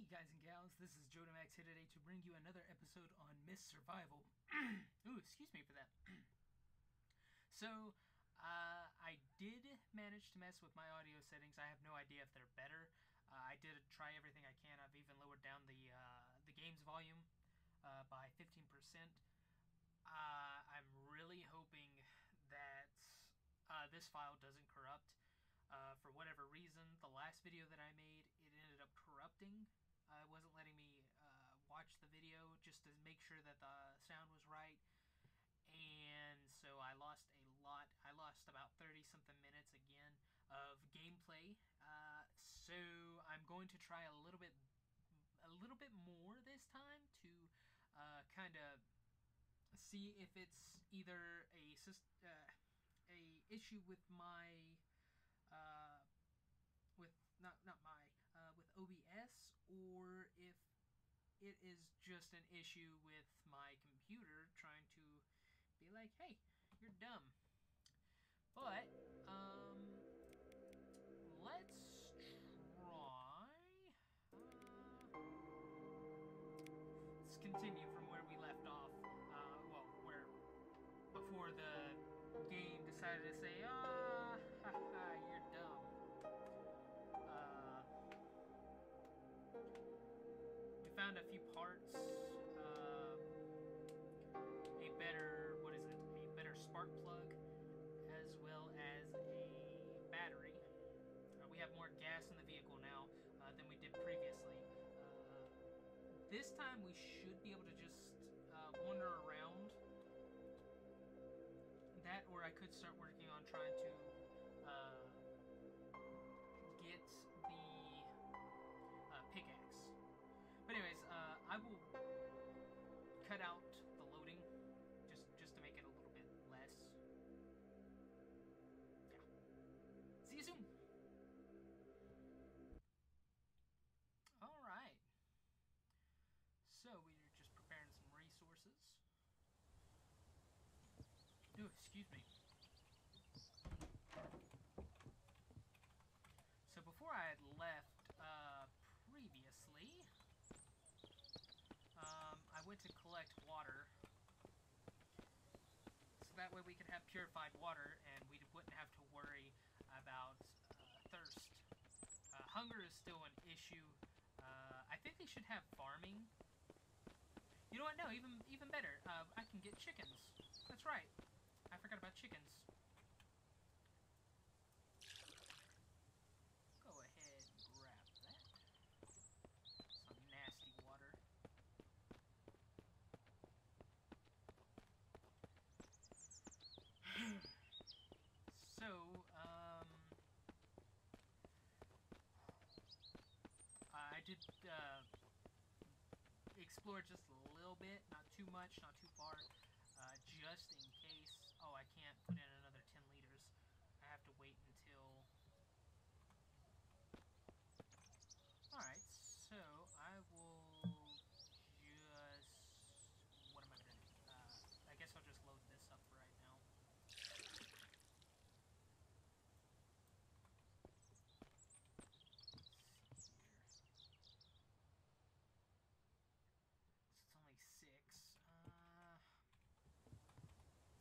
guys and gals, this is Jodamax here today to bring you another episode on Myst Survival. Ooh, excuse me for that. So, I did manage to mess with my audio settings. I have no idea if they're better. I did try everything I can. I've even lowered down the game's volume by 15%. I'm really hoping that this file doesn't corrupt. For whatever reason, the last video that I made, it ended up corrupting. It wasn't letting me watch the video just to make sure that the sound was right. And so I lost a lot. I lost about 30-something minutes again of gameplay. So I'm going to try a little bit more this time to kind of see if it's either a issue with my with OBS, or if it is just an issue with my computer trying to be like, hey, you're dumb. But let's try. Let's continue from where we left off. Where before the game decided to say, haha, you're dumb. We found a few parts, a better spark plug, as well as a battery. We have more gas in the vehicle now than we did previously. This time we should be able to just wander around. That, or I could start working on trying to get the pickaxe. But anyways, I will cut out the loading just to make it a little bit less. Yeah. See you soon. All right. So we're just preparing some resources. Oh, excuse me. So before I had left previously, I went to collect water, so that way we could have purified water and we wouldn't have to worry about thirst. Hunger is still an issue. I think they should have farming. You know what? No, even better. I can get chickens. That's right. I forgot about chickens. Go ahead and grab that. Some nasty water. So, I did explore just a little bit, not too much, not too far, just in case. Oh, I can't put in another 10 liters. I have to wait until... Alright, so I will just... What am I going to do? I guess I'll just load this up right now. It's only 6.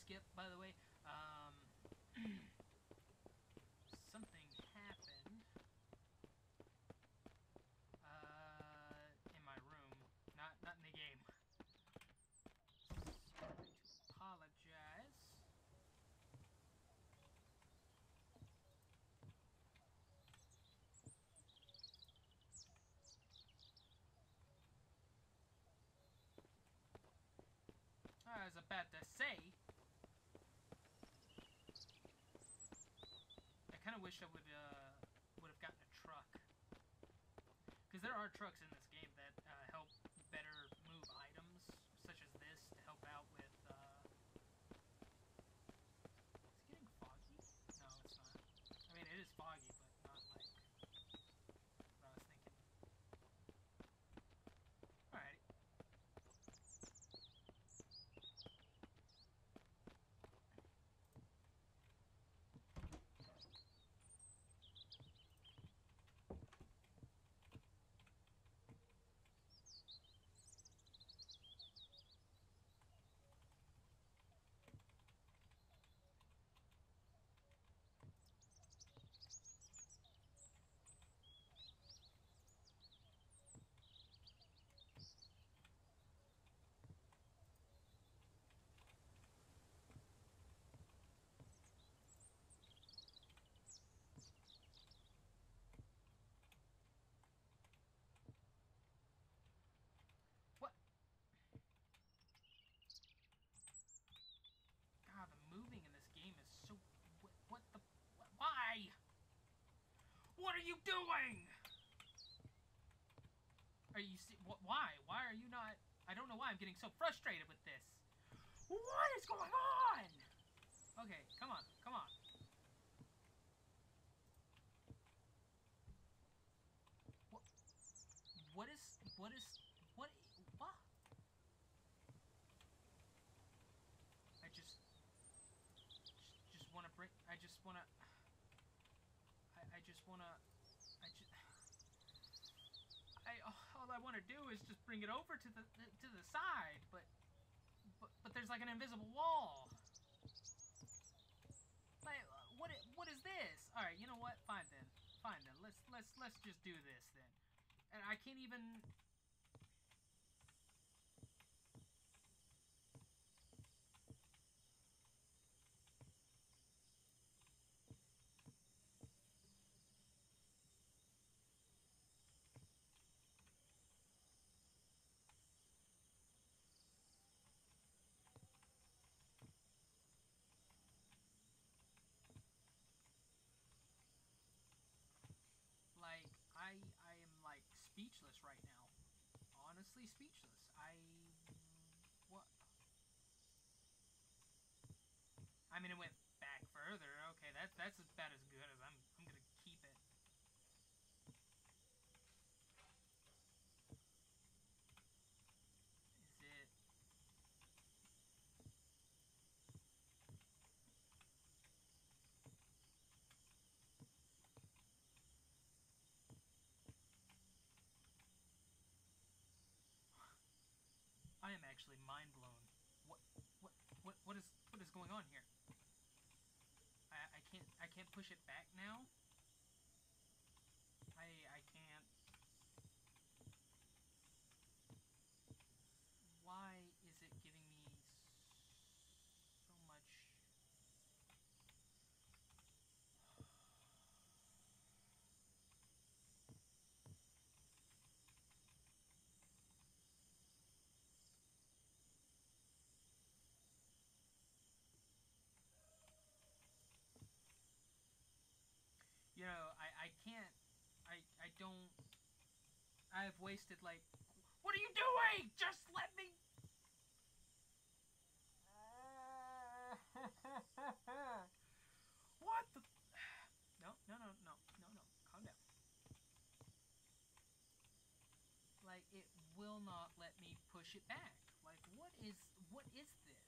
skip, by the way. Something happened in my room, not in the game. Sorry to apologize. I was about to say, I kind of wish I would have gotten a truck, because there are trucks in this game that help better move items, such as this, to help out with. Is it getting foggy? No, it's not. I mean, it is foggy, but not like what I was thinking. Alrighty. What? God, the moving in this game is so. What the? Why? What are you doing? Are you? Why? Why are you not? I don't know why I'm getting so frustrated with this. What is going on? Okay, come on, come on. What? What is? What is? What? What? I just want to bring. I just want to. I just want to. I just. All I want to do is just bring it over to the side, but there's like an invisible wall. Like, what is this? All right, you know what? Fine then. Fine then. Let's just do this then. And I can't even. Like, I am like speechless right now. Honestly, speechless. What? I mean, it went back further. Okay, that's about as good as I'm gonna keep it. Is it? I am actually mind blown. What what is going on here? I can't push it back now. I can't. Why is it giving me so much? You know, I can't. I don't. I've wasted like. What are you doing? Just let me. What the? No, no, no, no, no, no. Calm down. Like, it will not let me push it back. Like, what is this?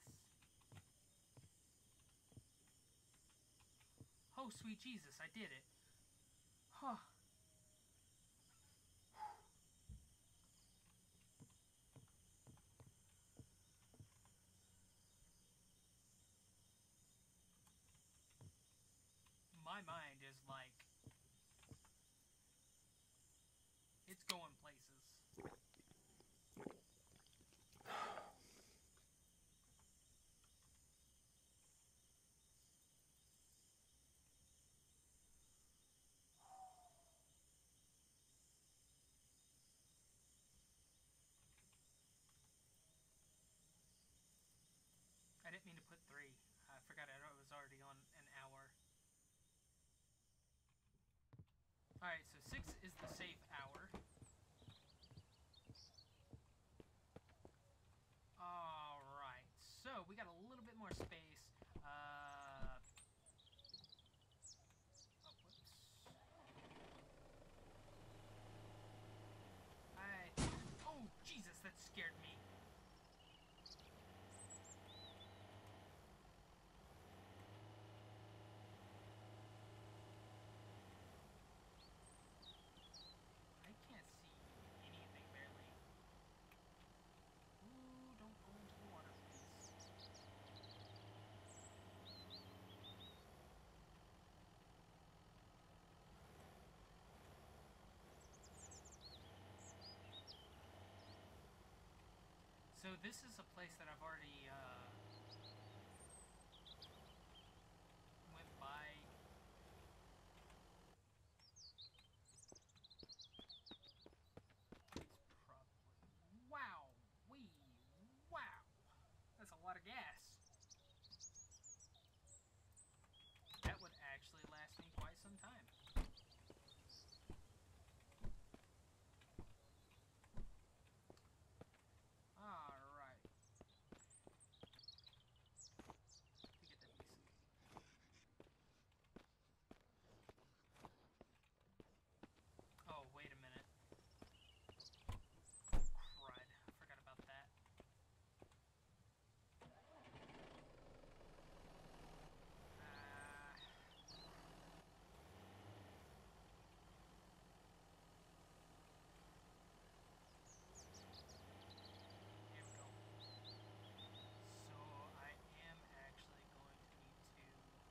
Oh, sweet Jesus, I did it. Huh. Alright, so 6 is the safe hour. Alright, so we got a little bit more space. Oh, whoops. Oh, Jesus, that scared me. I can't see anything, barely. Ooh, don't go into the water, please. So this is a place that I've already went by. It's probably wow, wow. That's a lot of gas. That would actually last me quite some time. Alright. To get that piece of... Oh, wait a minute. Crud. Forgot about that. Here we go. So I am actually going to need to...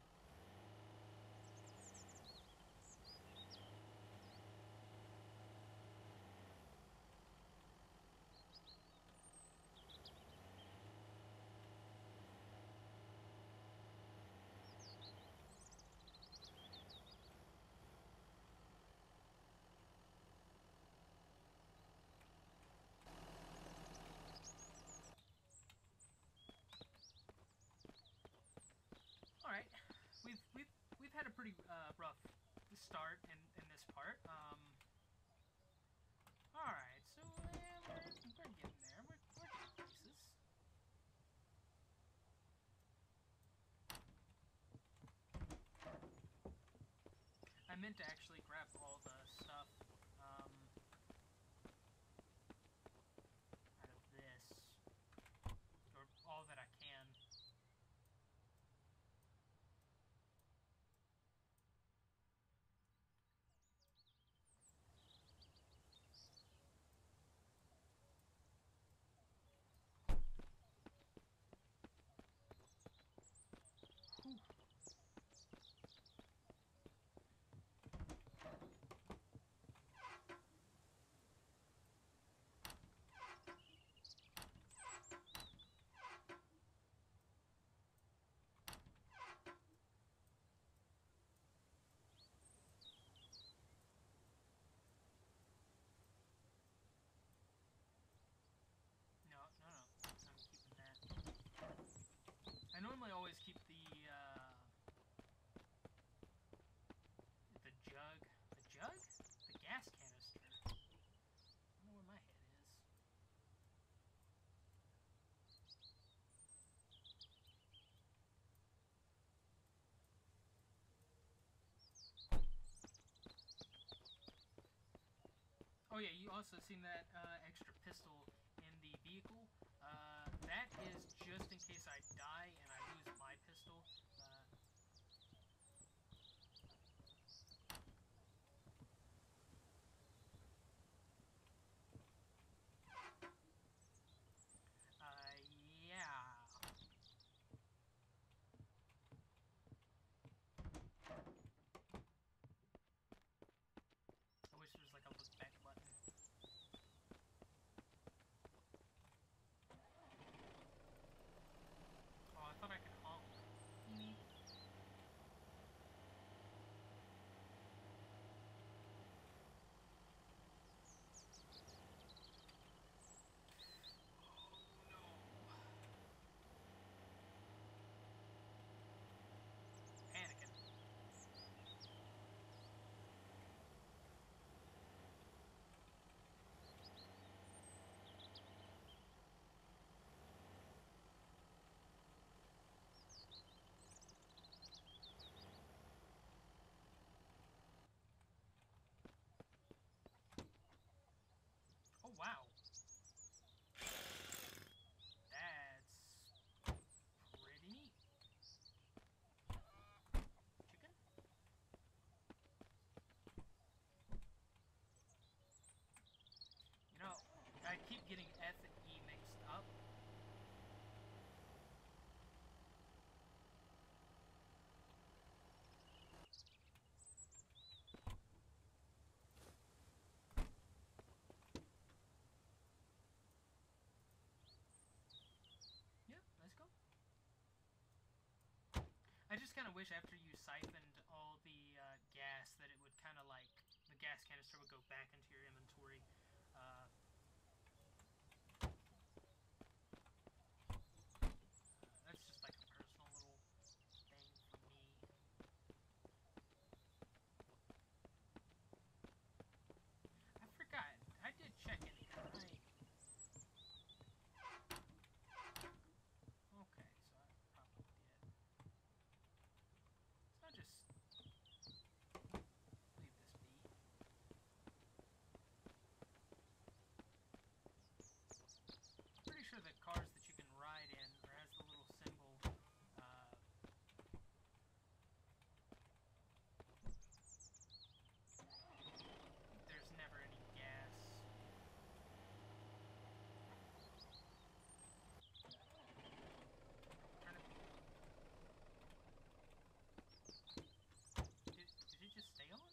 Alright, we've had a pretty rough start in this part. Alright, so yeah, we're getting there. We're getting places. I meant to actually grab all the stuff out of this, or all that I can. Whew. No. I'm keeping that. I normally always keep the jug. The jug? The gas canister. I don't know where my head is. Oh yeah, you also seen that extra pistol in the vehicle. That is just in case I die and I lose my pistol. Yeah. I wish there was like a look back button. Oh, I thought I could honk. wish after you siphoned all the gas that it would kind of like, the gas canister would go back into your inventory. That's just like a personal little thing for me. I forgot. I did check in here. Okay, so I probably did. So I'll just leave this be. Pretty sure that cars that you can ride in, or has the little symbol, there's never any gas. Did it just stay on?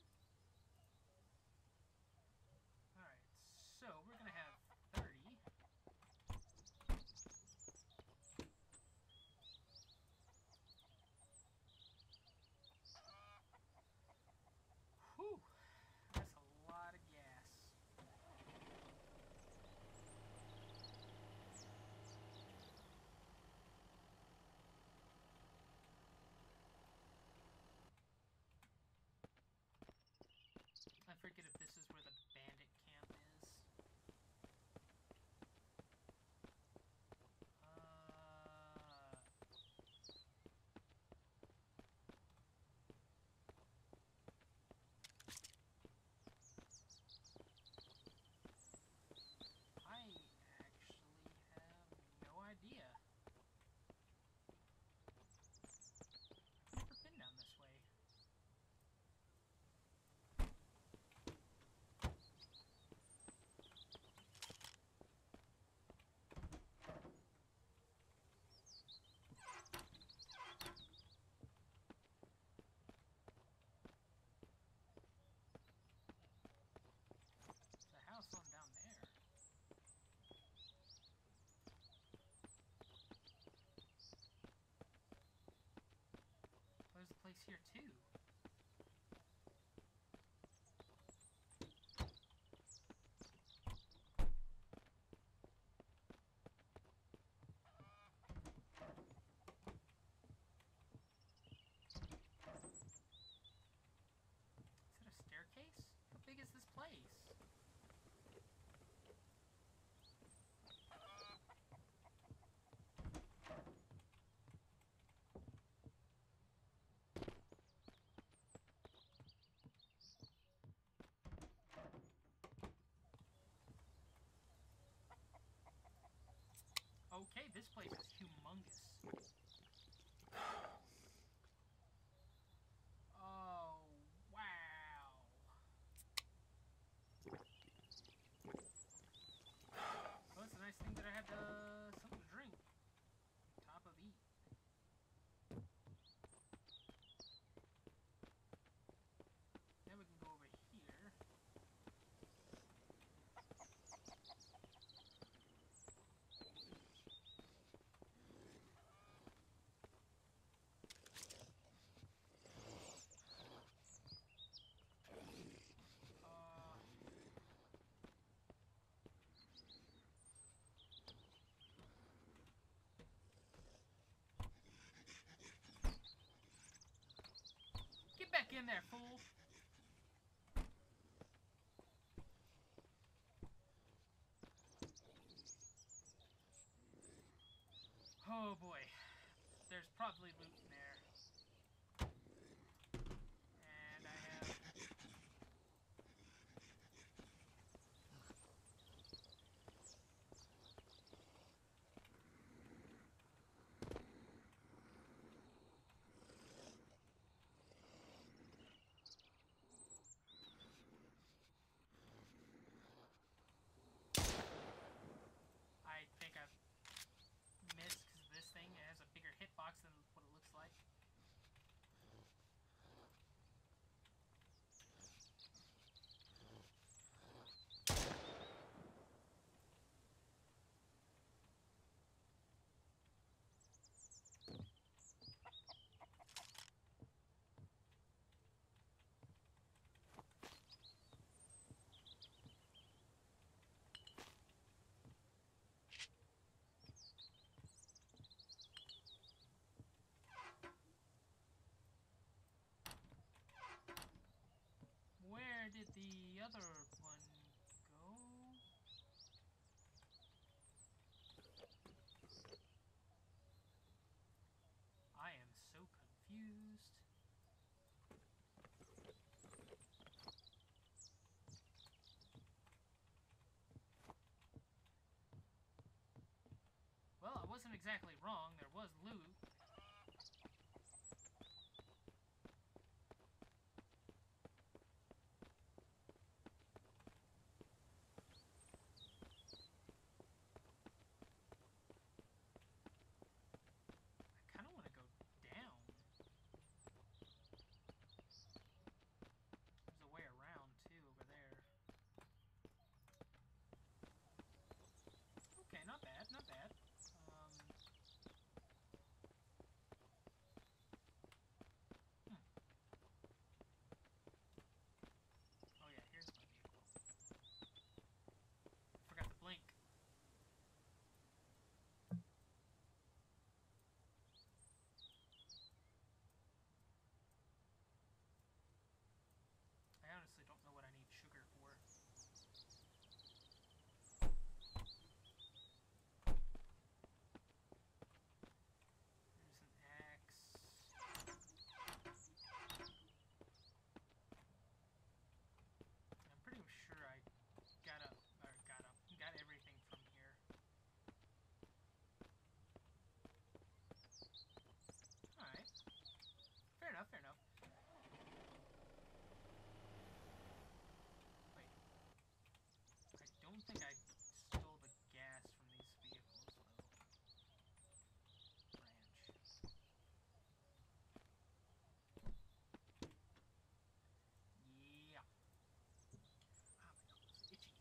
Alright, so we're gonna have 30. Whew, that's a lot of gas. I forget if this is where the bandit camp is. I actually have no idea. I've never been down this way. There's a house on down there. There's a place here too. Is it a staircase? How big is this place? Okay, this place is humongous. Oh, wow. Well, it's a nice thing that I had something to drink. Top of eat. Now we can go over here. Get back in there, fool! Oh boy. There's probably loot in there. And I have... I think I've missed because this thing has a bigger hitbox than what it looks like. other one go? I am so confused. Well, I wasn't exactly wrong. There was loot. I kind of want to go down. There's a way around, too, over there. Okay, not bad, not bad. Oh yeah, here's my vehicle. Forgot to blink. I honestly don't know what I need sugar for. There's an axe. I'm pretty sure I got everything from here. Alright. Fair enough, fair enough. Wait. I don't think I stole the gas from these vehicles, though. Ranch. Yeah. Ah, my nose is itchy.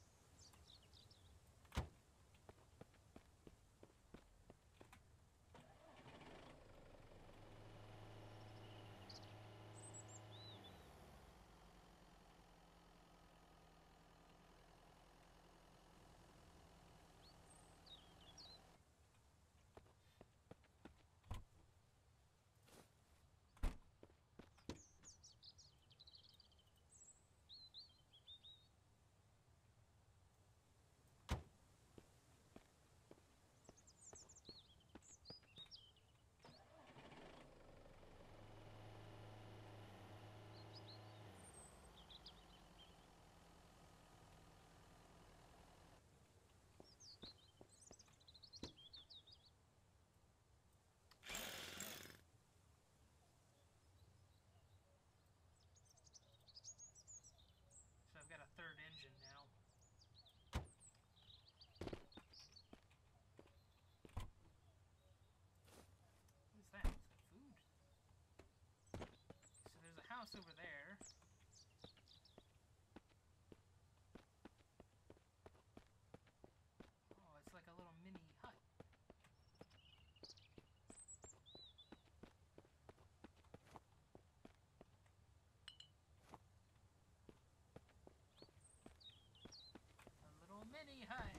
So I've got a third engine now. What is that? Is that food? So there's a house over there. Oh, it's like a little mini hut. A little mini hut.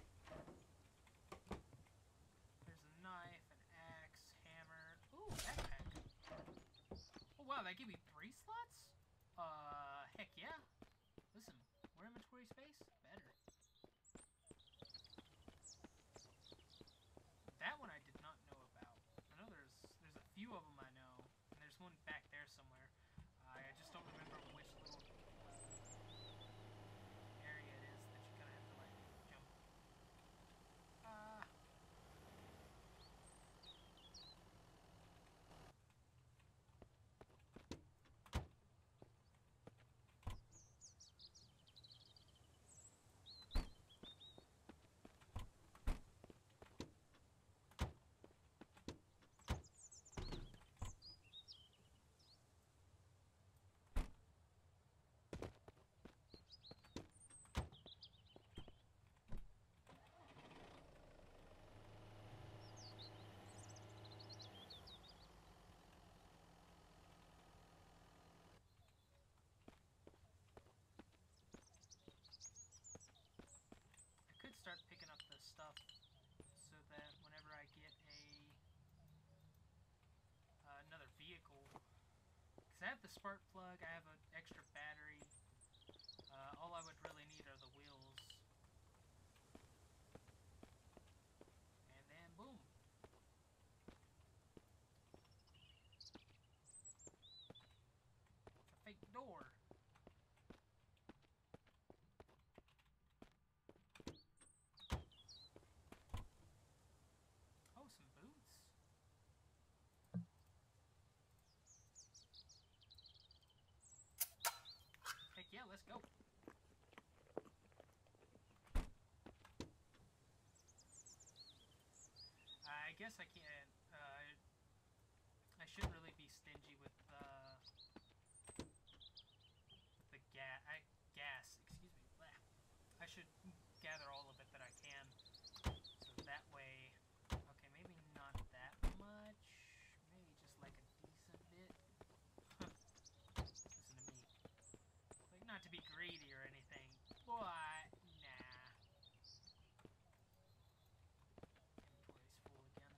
There's a knife, an axe, hammer. Ooh, backpack. Oh wow, that gave me 3 slots? Heck yeah. Listen, more inventory space? Better. That one I did not know about. I know there's a few of them I know, and there's one back there somewhere. I just don't remember which little area it is that you kind of have to like jump. I could start picking up the stuff so that whenever I get another vehicle, because I have the spark plug, I have an extra battery. All I Door. Oh, some boots. Heck yeah, let's go. I guess I can't, I shouldn't really be stingy with the gas, excuse me. Blah. I should gather all of it that I can, so that way, okay, maybe not that much, maybe just like a decent bit. Listen to me. Like, not to be greedy or anything, but nah. Inventory's full again.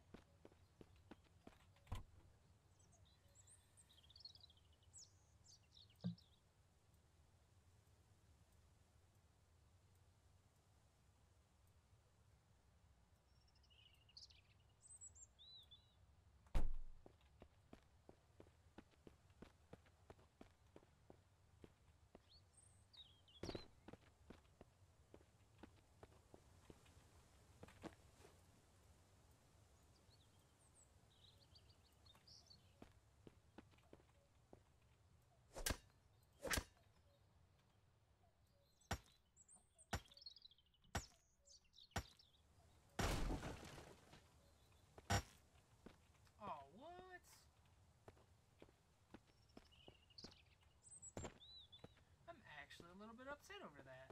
Oh, what? I'm actually a little bit upset over that.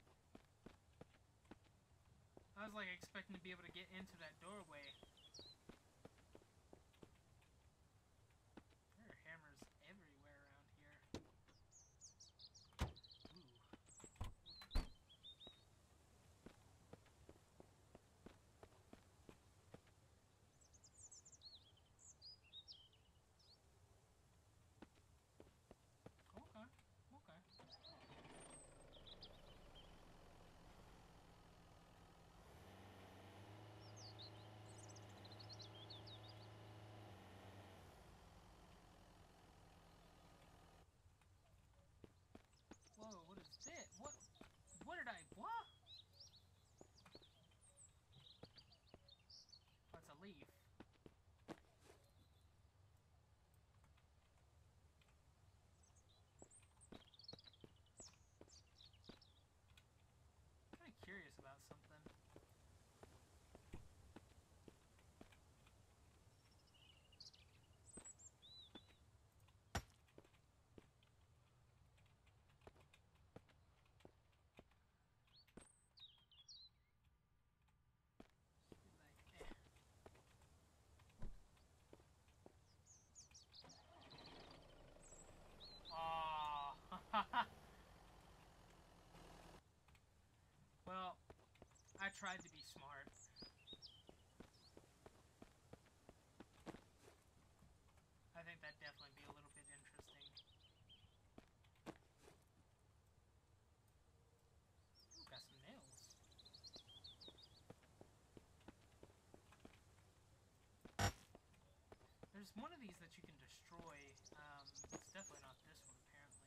I was like expecting to be able to get into that doorway. There are hammers everywhere around here. Ooh. Okay. Okay. Whoa, what is this? What did I, what? Oh, it's a leaf. I'm kind of curious about something. Like, eh. Oh. Well, I tried to be smart. I think that'd definitely be a little bit interesting. Ooh, got some nails. There's one of these that you can destroy. It's definitely not this one, apparently.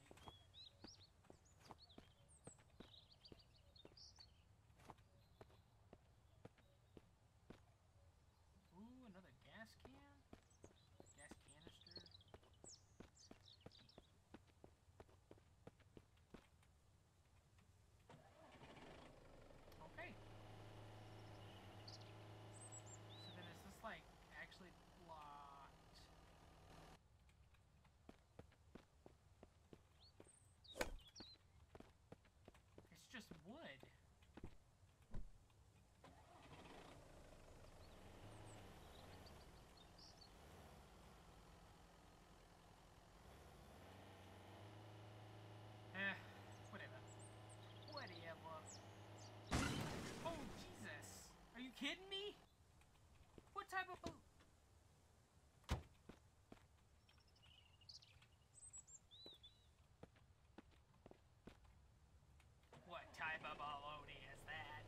Ooh, another gas can? Gas canister? Okay. So then is this, like, actually blocked? It's just wood. Whatever. Whatever. Oh, Jesus! Are you kidding me? What type of what type of baloney is that?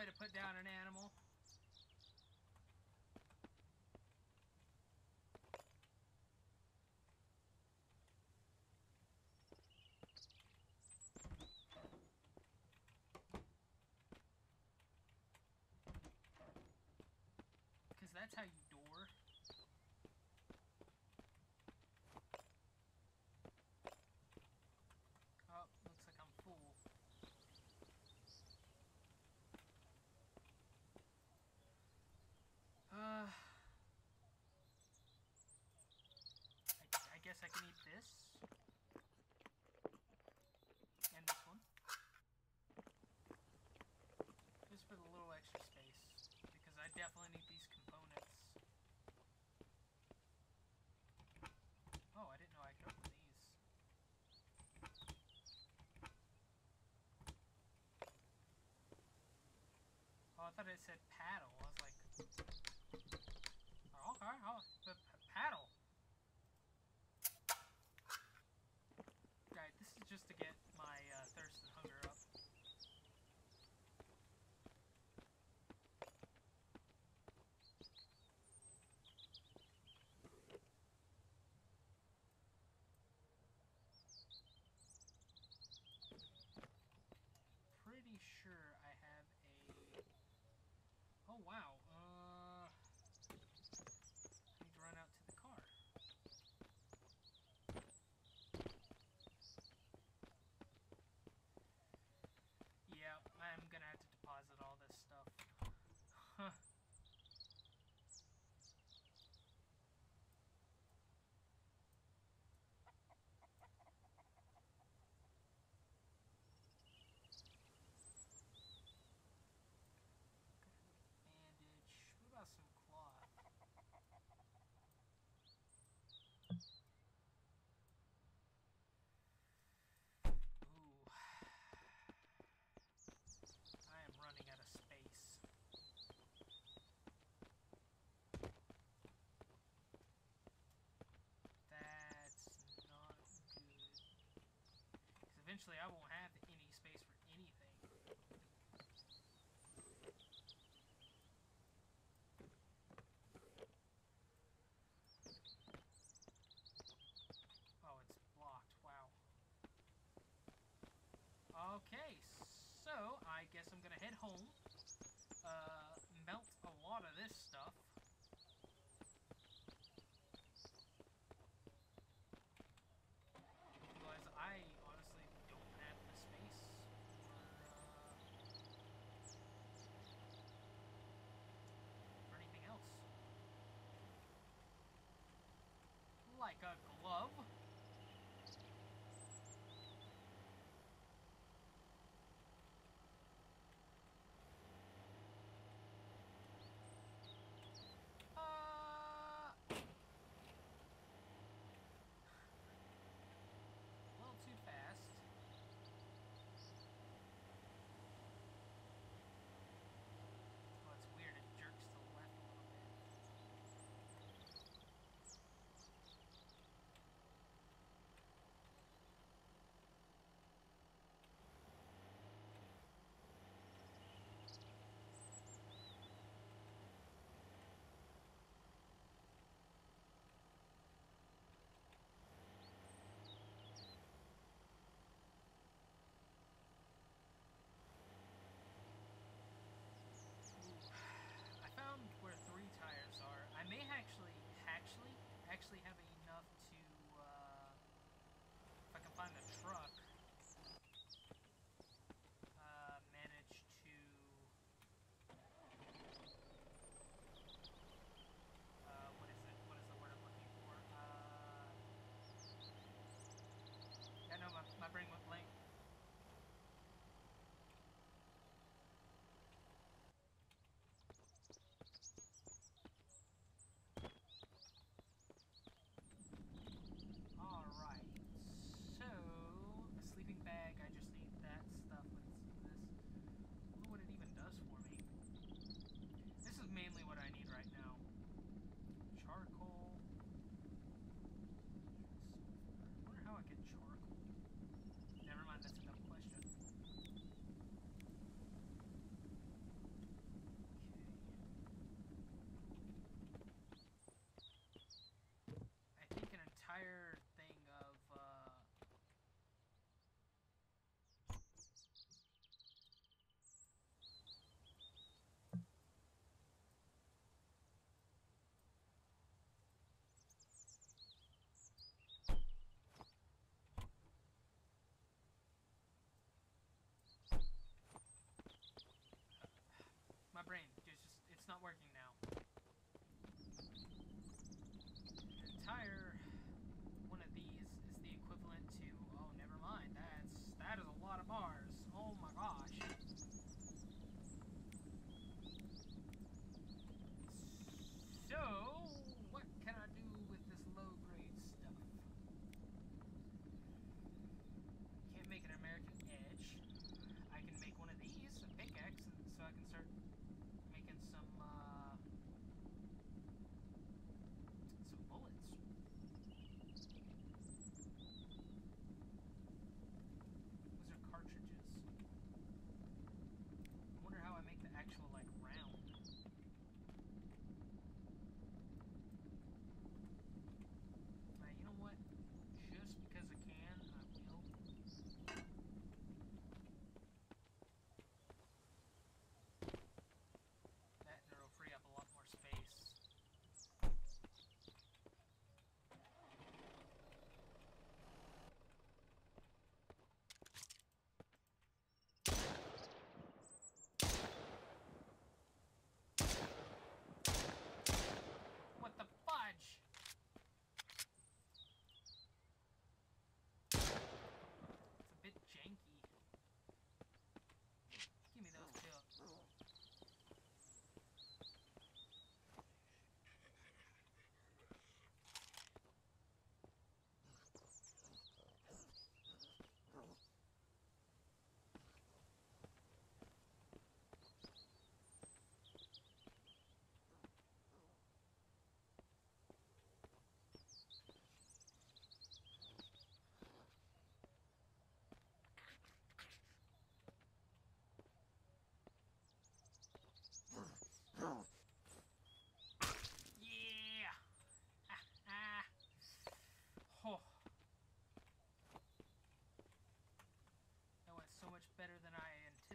way to put down an animal. Because that's how you door. Oh, looks like I'm full. I guess I can eat this. And this one. Just for the little extra space. Because I definitely need these components. Oh, I didn't know I could open these. Oh, I thought it said paddle. I was like, oh, okay, oh, paddle. Right, this is just to get my thirst and hunger up. Pretty sure I have a... Oh, wow. I need to run out to the car. Yeah, I'm gonna have to deposit all this stuff. Huh. Bandage. What about some cloth? Ooh. I am running out of space. That's not good. Because eventually I won't have any space for anything. Oh, it's blocked. Wow. Okay, so I guess I'm gonna head home. Melt a lot of this stuff. Because I honestly don't have the space for anything else. Like a glove. A little too fast. Oh, it's weird. It jerks to the left a little bit. I found where 3 tires are. I may actually have enough to, if I can find the truck, manage to, what is it? What is the word I'm looking for? Yeah, no, my brain went blank. Alright, so a sleeping bag, I just need that stuff with this. I don't know what it even does for me. This is mainly what I need right now. Charcoal. I wonder how I get charcoal. Never mind, that's a dumb question.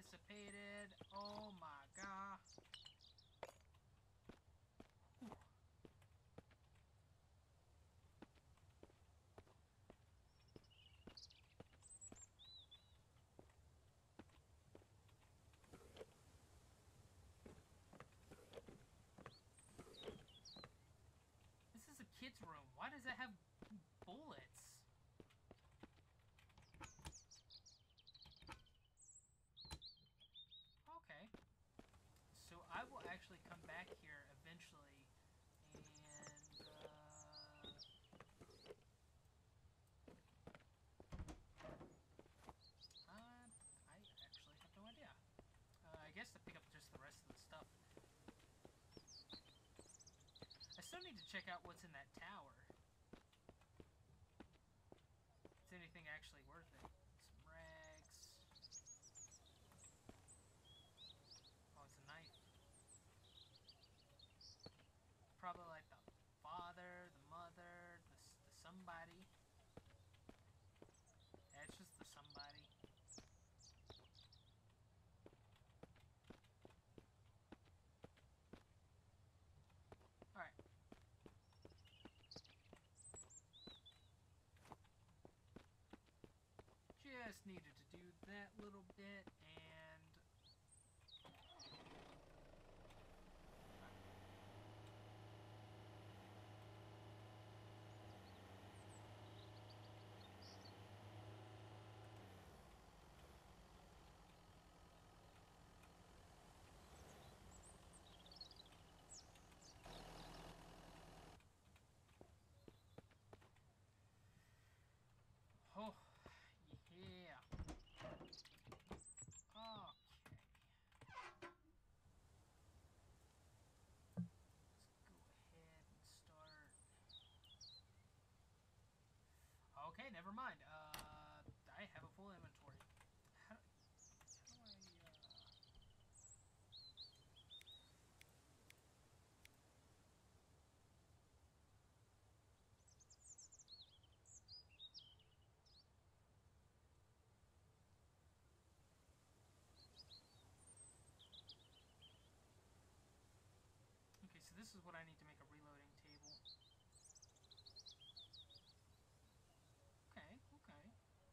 dissipated. Oh my god. Whew. This is a kid's room. Why does it have bullets? Okay. So I will actually come back here eventually and I actually have no idea. I guess to pick up just the rest of the stuff. I still need to check out what's in that tower. Is anything actually worth it? Some rags. Oh, it's a knife. Probably like the father, the mother, the somebody. Yeah, it's just the somebody. Alright. Just needed to do that little bit and... Oh, yeah. Okay. Let's go ahead and start. Okay, never mind. I have a full inventory. How do I, Okay, so this is what I need to make a reloading table. Okay, okay.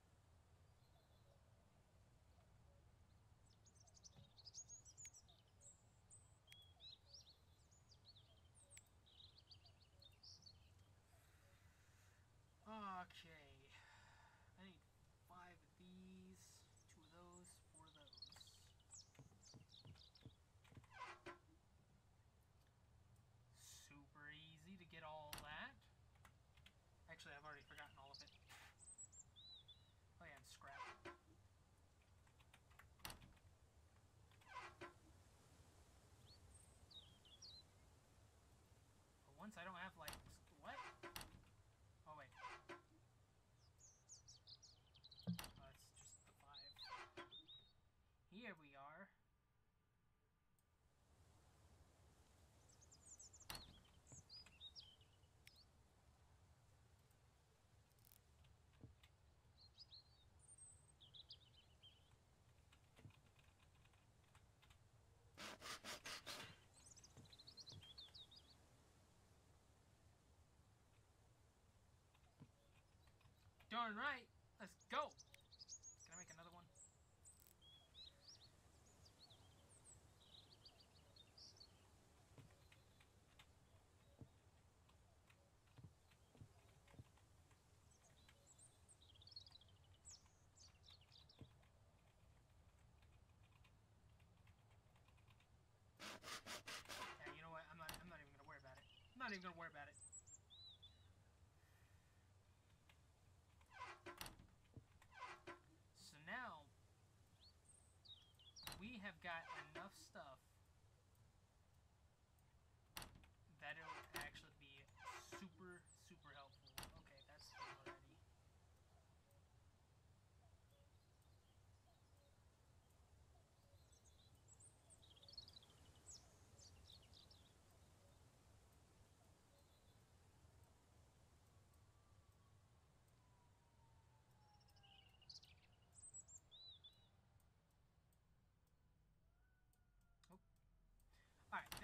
Okay. I need 5 of these, 2 of those, 4 of those. Super easy to get all that. Actually, I've already forgotten all of it. Oh yeah, and scrap. But once I don't have like... What? Oh wait. Oh, it's just the 5. Here we are. Darn right. Let's go. Can I make another one? Yeah, you know what? I'm not even gonna worry about it. I'm not even gonna worry about it. So now we have got enough stuff that it'll actually be super, super helpful. Okay, that's already.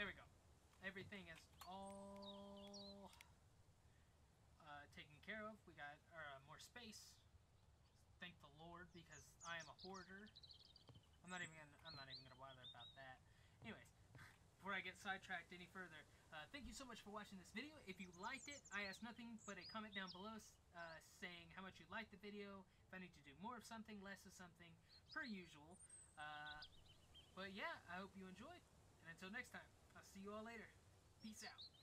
there we go. Everything is all taken care of. We got more space. Thank the Lord, because I am a hoarder. I'm not even gonna bother about that. Anyways, before I get sidetracked any further, thank you so much for watching this video. If you liked it, I ask nothing but a comment down below saying how much you liked the video, if I need to do more of something, less of something, per usual. But yeah, I hope you enjoyed, and until next time, I'll see you all later. Peace out.